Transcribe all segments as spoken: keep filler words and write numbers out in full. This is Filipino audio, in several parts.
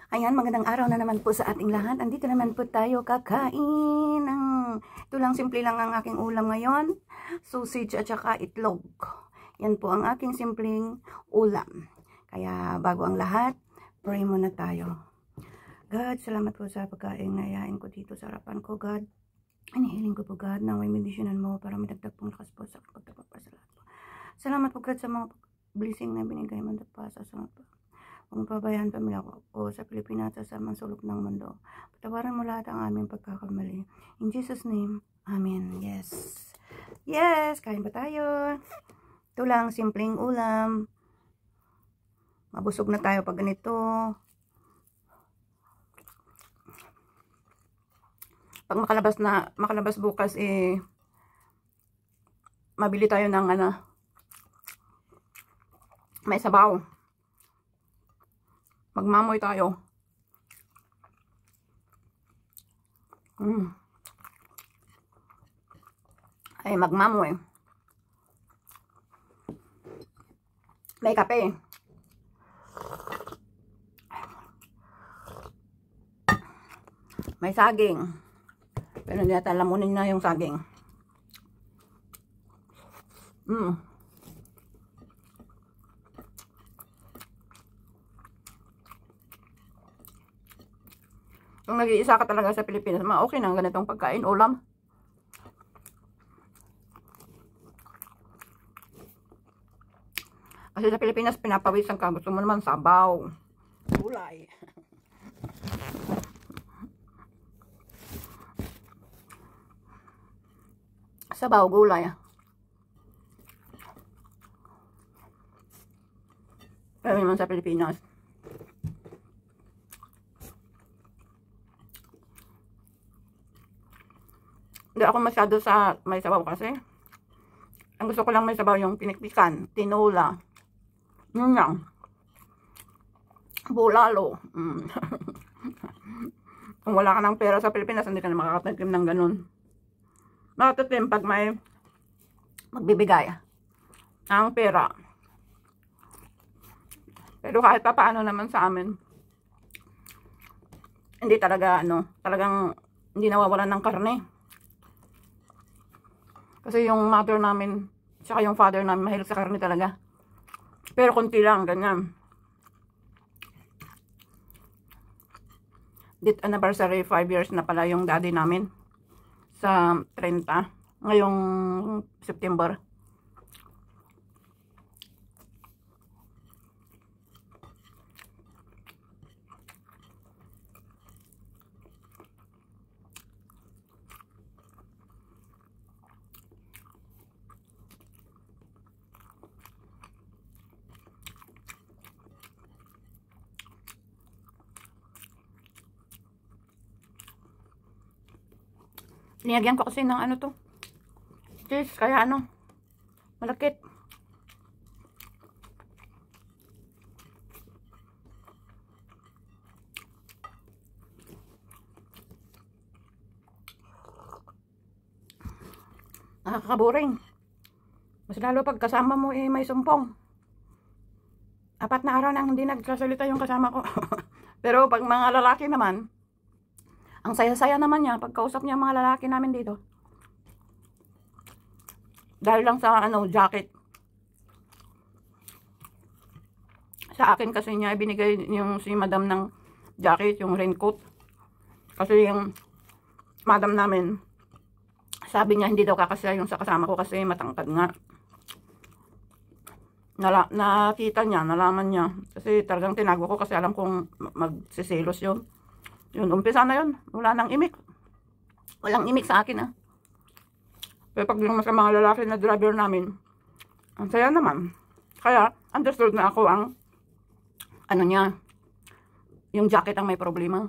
Ayan, magandang araw na naman po sa ating lahat. Andito naman po tayo kakain ng... Ito lang, simple lang ang aking ulam ngayon. Sausage at saka itlog. Yan po ang aking simpleng ulam. Kaya bago ang lahat, pray muna tayo. God, salamat po sa pagkain na yain ko dito sa harapan ko, God. Inihiling ko po, God, na may medisyonan mo para madagdag pong lakas po sa pagtapagpasalamat po. Salamat po, God, sa mga blessing na binigay mo pa sa sunod po. Kung pabayaan pamilya ko o sa Pilipinas sa mga sulok ng mundo. Patawaran mo lahat ang aming pagkakamali. In Jesus' name, Amen. Yes. Yes, kain pa tayo. Ito lang, simpleng ulam. Mabusog na tayo pag ganito. Pag makalabas na, makalabas bukas eh, mabili tayo ng ano, may sabaw. Magmamoy tayo. Mm. Ay, magmamoy. May kape. May saging. Pero hindi natin lamunin na yung saging. Mm. Kung nag-iisa ka talaga sa Pilipinas, mga okay na ang ganitong pagkain, ulam. Kasi sa Pilipinas, pinapawisan ka. Gusto mo naman sabaw. Gulay. Sabaw, gulay. Pero naman sa Pilipinas. Hindi ako masyado sa may sabaw kasi. Ang gusto ko lang may sabaw yung pinikpikan, tinola, yun lang. Bulalo. Mm. Kung wala ka ng pera sa Pilipinas, hindi ka na makakatakim ng ganun. Makatatim pag may magbibigay ang pera. Pero kahit pa paano naman sa amin, hindi talaga ano, talagang hindi nawawalan ng karne. Kasi yung mother namin, saka yung father namin, mahilig sa karne talaga. Pero konti lang, ganyan. Death anniversary, five years na pala yung daddy namin. Sa thirty, ngayong September. Linagyan ko kasi ng ano to, cheese, kaya ano, malakit. Nakakaboring. Mas lalo pag kasama mo eh may sumpong. Apat na araw nang hindi nagkasalita yung kasama ko. Pero pag mga lalaki naman, ang saya-saya naman niya pagkausap niya mga lalaki namin dito. Dahil lang sa ano, jacket. Sa akin kasi niya binigay yung si madam ng jacket, yung raincoat. Kasi yung madam namin, sabi niya hindi daw kakasya yung sa kasama ko kasi matangkad nga. Nala, nakita niya, nalaman niya. Kasi talagang tinago ko kasi alam kong magsiselos yun. Yun, umpisa na yun. Wala nang imik. Walang imik sa akin, ah. Pero pag yung mas mga lalaki na driver namin, ang saya naman. Kaya, understood na ako ang, ano niya, yung jacket ang may problema.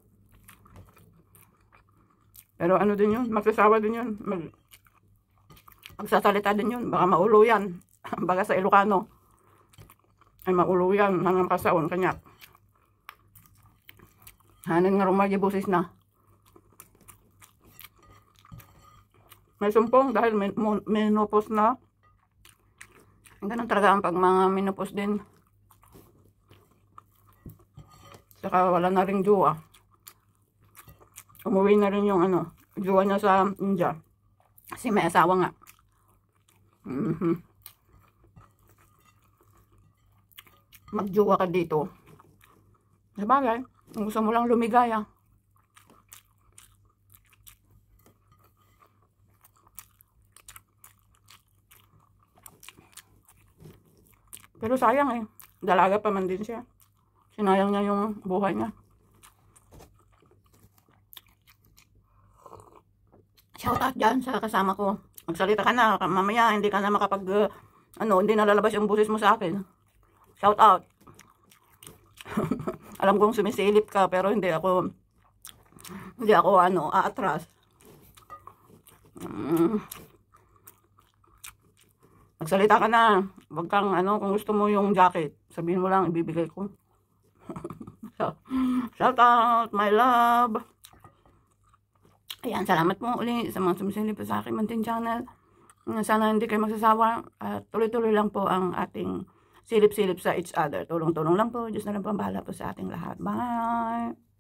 Pero ano din yun, magsasawa din yun. Mag, magsasalita din yun. Baka maulo yan. Baga sa Ilocano. Ay maulo yan. Hanggang kasaon, kanya. Hanan nga rumagay busis na. May sumpong dahil menopause na. Ganun talaga ang pag mga menopause din. Saka wala na rin jowa. Umuwi na rin yung ano, jowa niya sa India. Kasi may asawa nga. Mm-hmm. Magjowa ka dito. Sabagay, kung gusto mo lang lumigaya. Pero sayang eh. Dalaga pa man din siya. Sinayang niya yung buhay niya. Shout out dyan sa kasama ko. Magsalita ka na. Mamaya hindi ka na makapag... Uh, ano, hindi nalalabas yung busis mo sa akin. Shout out. Alam kong sumisilip ka pero hindi ako... Hindi ako ano, aatras. Mm. Magsalita ka na. Wag kang ano, kung gusto mo yung jacket, sabihin mo lang, ibibigay ko. Shout out, my love. Ayan, salamat po uli sa mga sumisilip sa aking Mantin channel. Sana hindi kayo magsasawa. At tuloy-tuloy lang po ang ating silip-silip sa each other. Tulong-tulong lang po. Diyos na lang po ang bahala po sa ating lahat. Bye!